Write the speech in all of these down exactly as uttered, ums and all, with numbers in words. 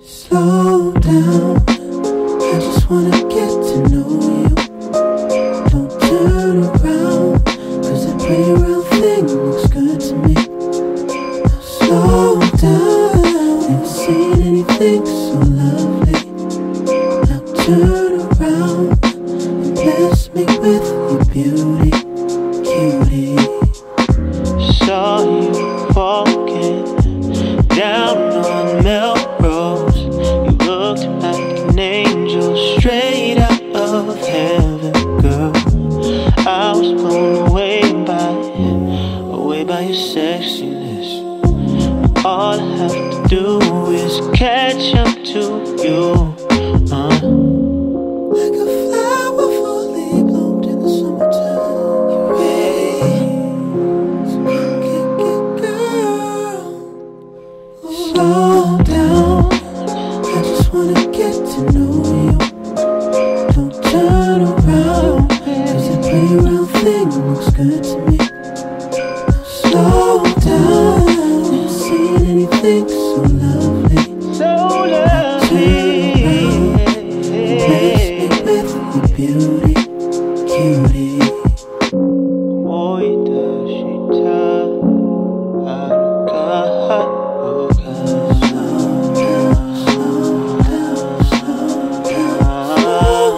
Slow down, I just wanna get to know you. Don't turn around, cause that pretty round thing looks good to me. Now slow down, never seen anything so lovely. Now turn around and bless me with your beauty, cutie. Saw you walking down on Melrose. You looked like an angel straight out of heaven, girl. I was blown away by it, away by your sexiness. All I have to do is catch up to you. uh. Like a flower fully bloomed in the summertime. You're ready, so come get it, girl. Slow down, I just wanna get to know you. Don't turn around, cause that pretty round thing looks good to me. Now slow down, never seen anything so lovely. So lovely. Beauty, cutie. Moita shita araka oka. Slow down, slow down, slow down,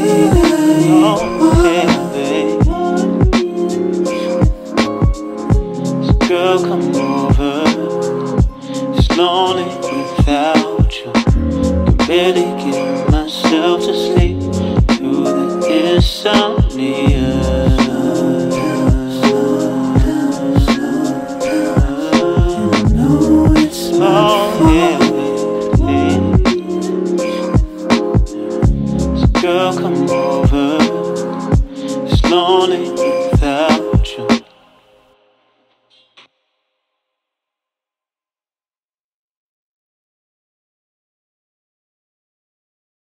So girl, come over. It's lonely without you. Can barely get myself to sleep through the insomnia. So girl, come over. It's lonely without you.